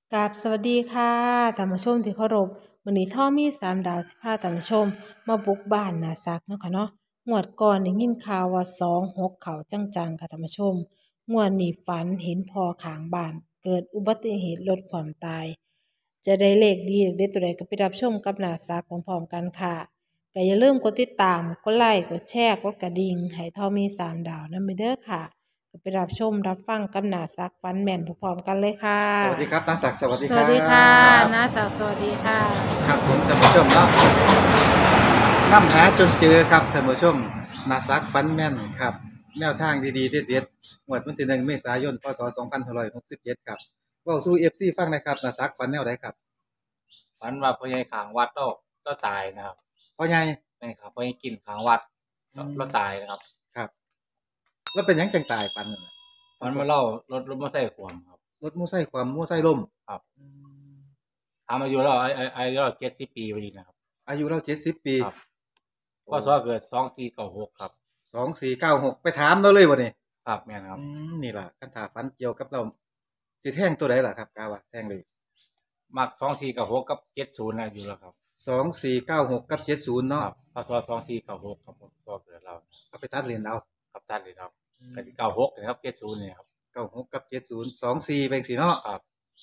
กับสวัสดีค่ะท่านผู้ชมที่เคารพวันนี้ท่อมีสามดาวสิพาท่านผู้ชมมาบุกบ้านนาซักเนาะค่ะเนาะงวดก่อนได้ยินข่าวว่า26เขาจังๆค่ะท่านผู้ชมงวดนี้ฝันเห็นพ่อข้างบ้านเกิดอุบัติเหตุรถความตายจะได้เลขดีเลขเด็ดตัวใดก็ไปรับชมกับนาซักพร้อมๆกันค่ะก็อย่าลืมกดติดตามกดไลค์กดแชร์กดกระดิ่งให้ท่อมีสามดาวนำไปเด้อค่ะก็ไปรับชมรับฟังกับนาซักฟันแม่นพร้อมๆกันเลยค่ะสวัสดีครับน้าศักดิ์สวัสดีสครัวัสดีค่ะบน้าสาวสวัสดีค่ะครับผมท่านผู้ชมเนาะน้ำหาจนเจอครับท่านผู้ชมนาซักฟันแม่นครับแนวทางดีๆเด็ดๆงวดวันที่1เมษายนพศ2567ครับเว้าสู่ FC ฟังหนะครับนาซักฟันแนวใดครับฝันว่าพ่อใหญ่ขางวัดก็ตายนะครับพ่อใหญ่แม่นครับพ่อใหญ่กินขางวัดอืมก็ตายนะครับครับแล้วเป็นหยังจังตายปันนั่นน่ะฝันว่าเรารถมอเตอร์ไซค์ขวมครับรถมอไซค์ความมอไซค์ล่มครับอืมถามอายุเราอายุเรา70 ปีพอดีนะครับอายุเรา70ปีครับพศเกิด2496ครับ 2496ไปถามเราเลยบ่นี่ครับแม่นครับนี่ล่ะคันถ้าฝันเกี่ยวกับเราสิแท่งตัวใดล่ะครับกาว่าแท่งเลยมัก2496กับ70นะอยู่แล้วครับ 2496กับ70 คเนาะรับพศ2496ครับผมพศเกิดเราเอาไปตัดเหรียญเอากับตัดเลยครับก็ที่96นะครับ70เนี่ยครับ 96กับ70 24เป็นสิเนาะครับ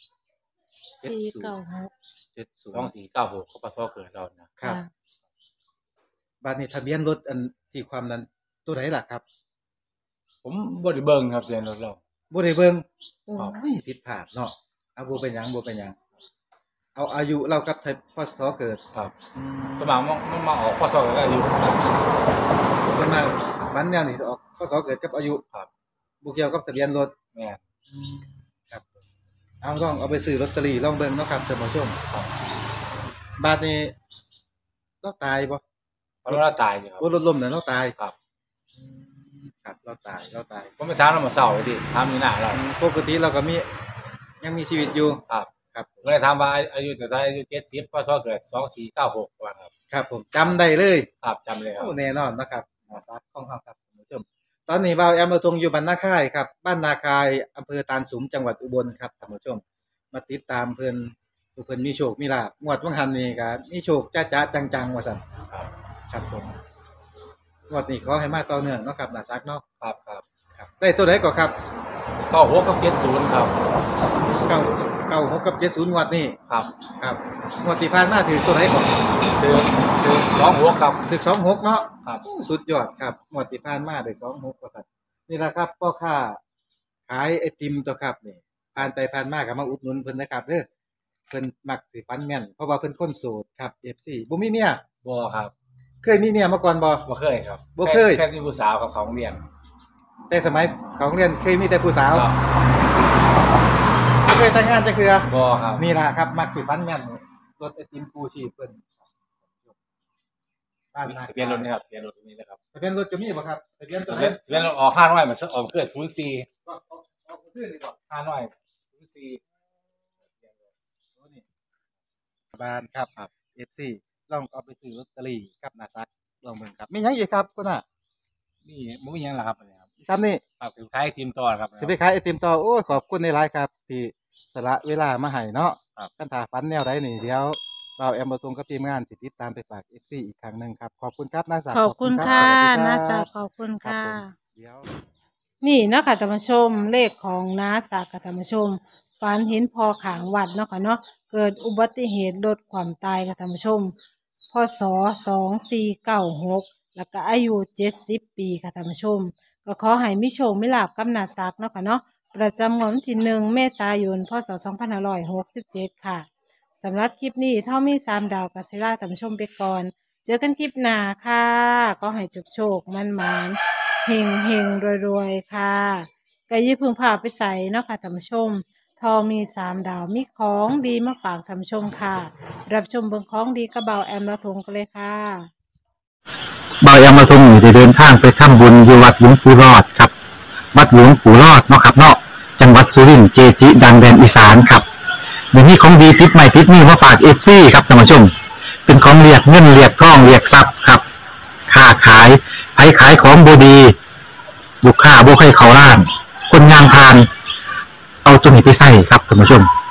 496 70 2496ก็พศเกิดเรานะครับค่ะบัดนี้ทะเบียนรถอันที่ความนั้นตัวไหนล่ะครับผมบ่ได้เบิ่งครับเรียนรถเราบ่ได้เบิ่งโอ้ครับยผิดพลาดเนาะเอาบ่เป็นหยังบ่เป็นหยังเอาอายุเรากับพศเกิดครับอืสมัครมันมาออกพศก็อายุครับมันมาฝันแนวนี้สิออกพศเกิดกับอายุครับบ่เกี่ยวกับทะเบียนรถแม่นอืมครับเอาลองเอาไปซื้อลอตเตอรี่ลองเบิ่งเนาะครับท่านผู้ชมครับบัดนี้เราตายบ่เพราะเราตายอยู่ครับรถล้มน่ะเราตายครับอืมครับเราตายผมไปถามเรามาเศร้าดิถามนี่หน้าเราปกติเราก็มียังมีชีวิตอยู่ครับครับก็เลยถามว่าอายุเท่าไหร่อายุ70พศเกิด2496ว่าครับครับผมจำได้เลยครับจำเลยครับโอ้แน่นอนนะครับครับของเฮาครับท่านผู้ชมตอนนี้บ่าวแอมเราทงอยู่บ้านนาคายครับบ้านนาคายอำเภอตาลสุมจังหวัดอุบลครับท่านผู้ชมมาติดตามเพิ่นผู้เพิ่นมีโชคมีลาภงวดวังหันนี่ก็มีโชคจ๊ะๆจังๆว่าซั่นครับครับผมงวดนี้ขอให้มาต่อเนื่องเนาะครับน่าซักเนาะครับครับครับได้ตัวไหนก่อนครับ 96กับ70ครับ 96กับ70งวดนี้ครับครับงวดที่ผ่านมาถือตัวไหนก่อนคือ26ครับถึก26เนาะครับสุดยอดครับงวดที่ผ่านมาได้26ว่าซั่นนี่ล่ะครับพ่อค้าขายไอติมตัวครับนี่ผ่านไปผ่านมาก็มาอุดหนุนเพิ่นนะครับเด้อเพิ่นมักสิฝันแม่นเพราะว่าเพิ่นคนโสดครับ FC บ่มีเมียบ่ครับเคยมีเมียมาก่อนบ่บ่เคยครับบ่เคยแค่ที่ผู้สาวกับเขาเรียนแต่สมัยของเรียนเคยมีแต่ผู้สาวครับบ่เคยแต่งงานจักเทื่อบ่ครับนี่ล่ะครับมักสิฝันแม่นรถไอติมกู้ชีพเพิ่นบ้านนาทะเบียนรถนี่ครับทะเบียนรถนี้นะครับทะเบียนรถก็มีบ่ครับทะเบียนตัวไหนทะเบียนรถออก500มันออกเกิด04 ก็เอาซื้อนี่บ่ 500 04 บ้านครับ FC ลองเอาไปซื้อลอตเตอรี่กับนาซักลองเบิ่งครับมีหยังอีกครับคุณน่ะนี่บ่มีหยังล่ะครับอันนี้ครับซ้ำนี่ครับคือขายไอติมต่อครับสิไปขายไอติมต่อโอ้ยขอบคุณหลายๆครับที่สละเวลามาให้เนาะครับคันถ้าฝันแนวใดนี่เดี๋ยวเราแอมบ่ตรงกับทีมงานสิติดตามไปฝาก FC อีกครั้งหนึงครับขอบคุณครับนาซักขอบคุณรับค่ะสวัสดีครัน้าสาวบขอบคุณครับค่ะผมเดี๋ยวนี่เนาะค่ะท่านผู้ชมเลขของน้าสาวกับท่านผู้ชมฝันเห็นพ่อขางวัดเนาะค่ะเนาะเกิดอุบัติเหตุรถความตายค่ะท่านผู้ชมพศ2496แล้วก็อายุ70ปีค่ะท่านผู้ชมก็ขอให้มีโชคมีลาภกับน้าซักเนาะค่ะเนาะประจำงวดวันที่1เมษายนพศ2567ค่ะสำหรับคลิปนี้ถ้ามี3ดาวกัสซิล่าท่านผู้ชมไปก่อนเจอกันคลิปหน้าค่ะก็ให้โชคมันเฮงเฮงรวยๆค่ะก็อย่าเพึ่งพาไปใส่เนาะค่ะท่านผู้ชมทอมี3ดาวมีของดีมาฝากท่านผู้ชมค่ะรับชมเบิ่งของดีกระเบาแอมละทงกันเลยค่ะบายามาทรงอยู่ได้เดินทางไปทำบุญอยู่วัดหลวงปู่รอดครับวัดหลวงปู่รอดเนาะครับเนาะจังหวัดสุรินทร์เจจิ ดังแดนอีสานครับเดี๋ยวนี้ของดีติดใหม่ติดนี่มาฝาก FC ครับท่านผู้ชมเป็นของเรียกเงินเรียกทองเรียกทรัพย์ครับค้าขายไผขายของบ่ดีลูกค้าบ่ให้เข้าร้านคนงานพานเอาตัวนี้ไปใส่ครับท่านผู้ชม เอา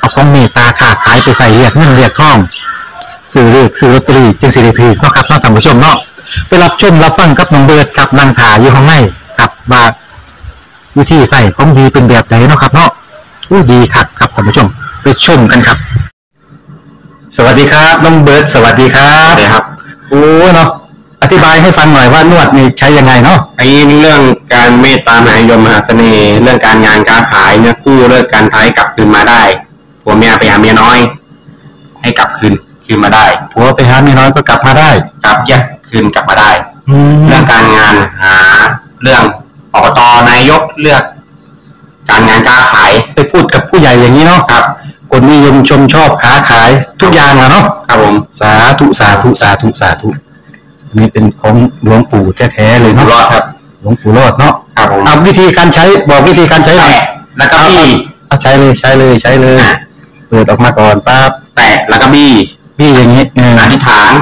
เอาของเมตตาค้าขายไปใส่เรียกเงินเรียกทองซื้อเลือกซื้อลอตเตอรี่จึงสิริพีเนาะครับเนาะท่านผู้ชมเนาะไปรับชมรับฟังกับน้องเบิร์ดกับนางถาอยู่ข้างในกับว่าวิธีใส่ของดีเป็นแบบไหนเนาะครับเนาะดีคักครับท่านผู้ชมไปชมกันครับ สวัสดีครับน้องเบิร์ดสวัสดีครับสวัสดีครับโอ้เนาะอธิบายให้ฟังหน่อยว่านวดนี่ใช้ยังไงเนาะไอ้เรื่องการเมตตามหานิยมมหาเสน่ห์เรื่องการงานการขายเนี่ยกู้เลิกการท้ายกลับคืนมาได้ผัวเมียไปหาเมียน้อย ให้กลับคืนมาได้ผัวไปหาเมียน้อยก็กลับมาได้กลับแยกคืนกลับมาได้เรื่องการงานหาเรื่องอบตนายกเลือก การงานการขายไปพูดกับผู้ใหญ่อย่างนี้เนาะครับคนนิยมชมชอบค้าขายทุกอย่างอะเนาะครับผมสาธุสาธุสาธุสาธุนี่เป็นของหลวงปู่แท้ๆเลยเนาะรอดครับหลวงปู่รอดเนาะครับผมเอาวิธีการใช้บอกวิธีการใช้หน่อยแล้วก็บี้ใช้เลยเปิดออกมาก่อนปั๊บแตะแล้วก็บี้อย่างนี้อธิษฐาน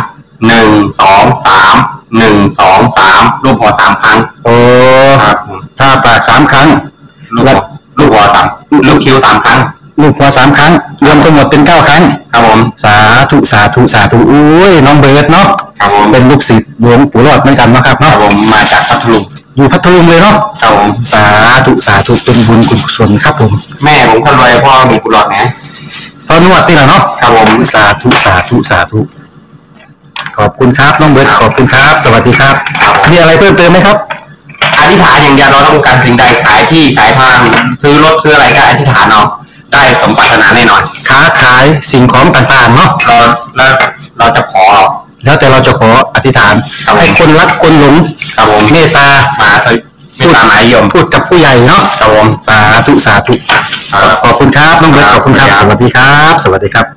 1 2 3รูปหัว3ครั้งโอ้ครับถ้าปาก3ครั้งลูกหัว3ลูกคิ้ว3ครั้งลูกหัว3ครั้งรวมทั้งหมดเป็น9ครั้งครับผมสาธุสาธุสาธุอุ้ยน้องเบิร์ดเนาะครับผมเป็นลูกศิษย์หลวงปู่รอดเหมือนกันนะครับเนาะผมมาจากพัทลุงอยู่พัทลุงเลยเนาะครับผมสาธุสาธุเป็นบุญกุศลครับผมแม่ผมคนรวยพ่อมีกุหลาบนะตอนนวดนี่แหละเนาะครับผมสาธุสาธุสาธุขอบคุณครับน้องเบิร์ดขอบคุณครับสวัสดีครับมีอะไรเพิ่มเติมไหมครับอธิษฐานอย่างเดียวเราต้องการสิ่งใดขายที่ขายทางซื้อรถซื้ออะไรก็อธิษฐานเอาได้สมปรารถนาแน่นอนค้าขายสิ่งของต่างๆเนาะเราจะขอแล้วแต่เราจะขออธิษฐานให้คนรักคนหลงครับผมเมตตามาเมตตามหานิยมพูดกับผู้ใหญ่เนาะครับผมสาธุสาธุขอบคุณครับน้องเบิร์ตขอบคุณครับสวัสดีครับสวัสดีครับ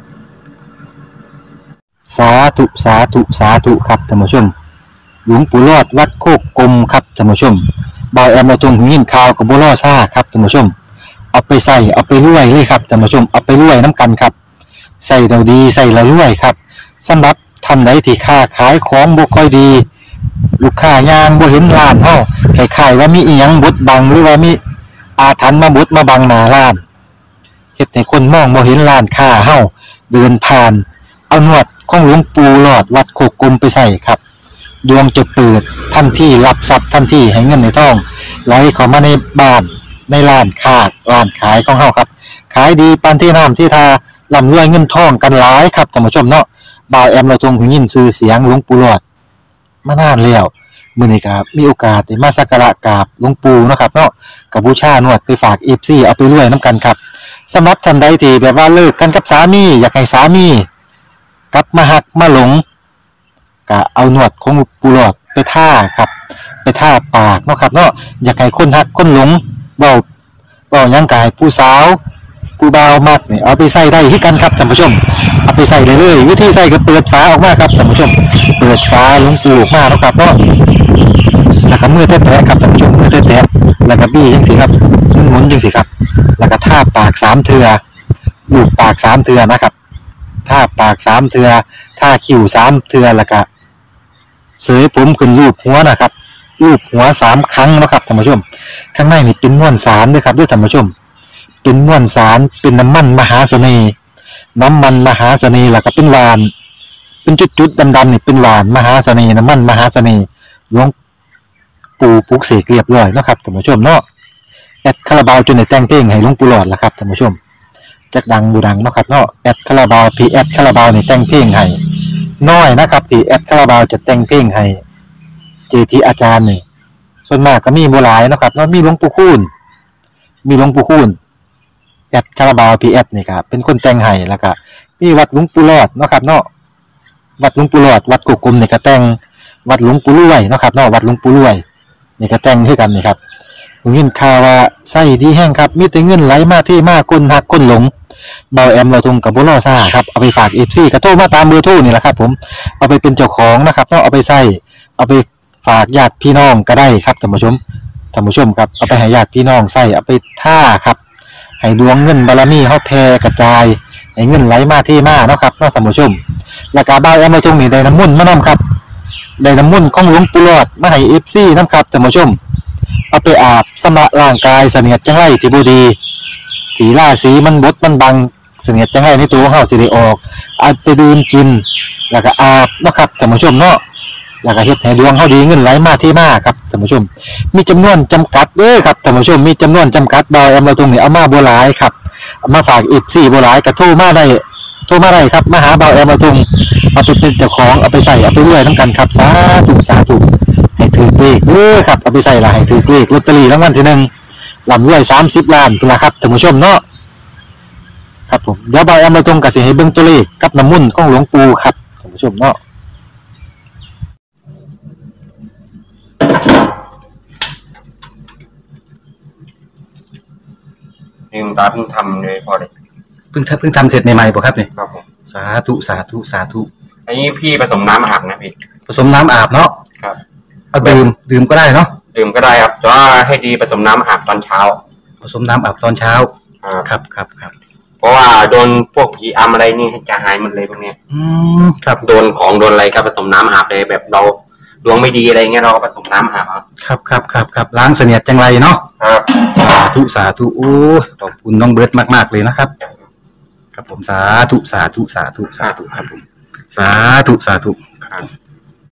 สาธุสาธุสาธุครับท่านผู้ชมหลวงปู่รอดวัดโคกกลมครับท่านผู้ชมบ่าวแอมเราตรงหูยินข่าวกับบัวล่อซ่าครับท่านผู้ชมเอาไปใส่เอาไปรวยเลยครับท่านผู้ชมเอาไปรวยน้ำกันครับใส่เราดีใส่เรารวยครับสำหรับท่านใดที่ค้าขายของบ่ค่อยดีลูกค้ายางบ่เห็นร้านเฮาคล้ายๆว่ามีอีหยังบดบังหรือว่ามีอาถรรพ์มาบดมาบังหน้าร้านเฮ็ดให้คนมองบ่เห็นร้านค้าเฮาเดินผ่านเอานวดของหลวงปู่หลอดวัดโคกกลมไปใส่ครับดวงจะเปิดทันทีรับทรัพย์ทันทีให้เงินในท้องไหลเข้ามาในบ้านในร้านค้าร้านขายของเฮาครับขายดีปานที่น้ำที่ทาร่ำรวยเงินทองกันหลายครับท่านผู้ชมเนาะบ่าวแอมเราทรงหูยินชื่อเสียงหลวงปู่หลอดมานานแล้วมื้อนี้ก็มีโอกาสได้มาสักการะกราบหลวงปู่เนาะครับเนาะกับบูชานวดไปฝาก FC เอาไปรวยนํกันครับสำหรับท่านใดที่แบบว่าเลิกกันกับสามีอยากให้สามีกลับมาหักมาหลงก็เอานวดของปูหลอดไปท่าครับไปท่าปากเนาะครับเนาะอยากให้คนหักคนหลงเบายังกายผู้สาวผู้บ่าวมากนี่เอาไปใส่ได้ที่กันครับท่านผู้ชมเอาไปใส่เลยวิธีใส่ก็เปิดฝาออกมาครับท่านผู้ชมเปิดฝาหลวงปูออกมาเนาะครับเนาะแล้วก็มือแตะๆครับท่านผู้ชมมือแตะๆแล้วก็บี้จังสิครับหมุนจังสิครับแล้วก็ท่าปาก3เทื่อลูบปาก3เทื่อนะครับท่าปาก3เทื่อท่าคิ้ว3เทื่อแล้วก็เสยผมขึ้นรูปหัวนะครับรูปหัว3ครั้งนะครับท่านผู้ชมข้างในนี่เป็นม้วนสารด้วยครับด้วยท่านผู้ชมเป็นม้วนสารเป็นน้ำมันมหาเสน่ห์แล้วก็เป็นหวานเป็นจุดๆดำๆนี่เป็นหวานมหาเสน่ห์น้ำมันมหาเสน่ห์หลวงปู่ปลุกเสกเรียบร้อยนะครับท่านผู้ชมเนาะแอดคาราบาวจนได้แต่งเพลงให้หลวงปู่หลอดแล้วครับท่านผู้ชมจักดังบูดังเนาะครับเนาะแอดคาราบาวพีแอดคาราบาวนี่แต่งเพลงให้น้อยนะครับที่แอดคาราบาวจะแต่งเพลงให้เจทีอาจารย์นี่ส่วนมากก็มีบ่หลายนะครับเนาะมีหลวงปู่คูณแอดคาราบาวพีแอดนี่ครับเป็นคนแต่งให้แล้วก็มีวัดหลวงปู่หลอดเนาะครับเนาะวัดหลวงปู่หลอดวัดกุกกลมนี่ก็แต่งวัดหลวงปู่รวยเนาะครับเนาะวัดหลวงปู่รวยนี่ก็แต่งให้กันนี่ครับผมยินข่าวว่าไส้ดีแห้งครับมีแต่เงินไหลมาที่มาคนหักคนหลงเบาแอมเราทงกับบุญรอซ่าครับเอาไปฝาก FC กระโทรมาตามเบอร์โทรนี่แหละครับผมเอาไปเป็นเจ้าของนะครับเนาะเอาไปใส่เอาไปฝากญาติพี่น้องก็ได้ครับท่านผู้ชมครับเอาไปให้ญาติพี่น้องใส่เอาไปท่าครับให้ดวงเงินบารมีเฮาแผ่กระจายให้เงินไหลมาที่มาเนาะครับเนาะท่านผู้ชมแล้วก็เบาแอมเราทงนี่ได้น้ำมนต์มานํครับได้น้ำมนต์ของหลวงปู่หลอดมาให้ FC นำครับท่านผู้ชมเอาไปอาบสำระร่างกายเสนียดจังไรที่บ่ดีที่ราศีมันบดมันบังเสนียดจังไรในตัวของเฮาสิได้ออกเอาไปดื่มกินแล้วก็อาบเนาะครับท่านผู้ชมเนาะแล้วก็เฮ็ดให้ดวงเฮาดีเงินไหลมาเทมาครับท่านผู้ชมมีจำนวนจำกัดเด้อครับท่านผู้ชมมีจำนวนจำกัดบ่เอามาตรงนี้เอามาบ่หลายครับเอามาฝาก FC บ่หลายก็โทรมาได้ครับมาหาเบาแอมมาตรงเอาไปเป็นเจ้าของเอาไปใส่เอาไปรวยนํกันครับสาธุให้ถือเลขเด้อครับเอาไปใส่ละให้ถือเลขลอตเตอรี่รางวัลที่1ลำรวย30ล้านพุ่นล่ะครับท่านผู้ชมเนาะครับผมเดี๋ยวเบาแอมมาตรงก็สิให้เบิ่งตัวเลขกับน้ำมนต์ของหลวงปู่ครับท่านผู้ชมเนาะนี่คุณตาเพิ่งทำเลยพอเลยเพิ่งทำเสร็จใหม่ๆบ่ครับนี่ครับผมสาธุอันนี้พี่ผสมน้ำอาบนะพี่ผสมน้ำอาบเนาะครับเอาดื่มก็ได้เนาะดื่มก็ได้ครับแต่ว่าให้ดีผสมน้ำอาบตอนเช้าผสมน้ำอาบตอนเช้าครับเพราะว่าโดนพวกผีอำอะไรนี่จะหายหมดเลยพวกเนี้ยครับโดนของโดนอะไรก็ผสมน้ำอาบเลยแบบเราดวงไม่ดีอะไรเงี้ยเราก็ผสมน้ำอาบครับล้างเสนียดจังไรเนาะครับสาธุโอ้ขอบคุณน้องเบิร์ตมากๆเลยนะครับครับผมสาธุครับผมสาธุครับ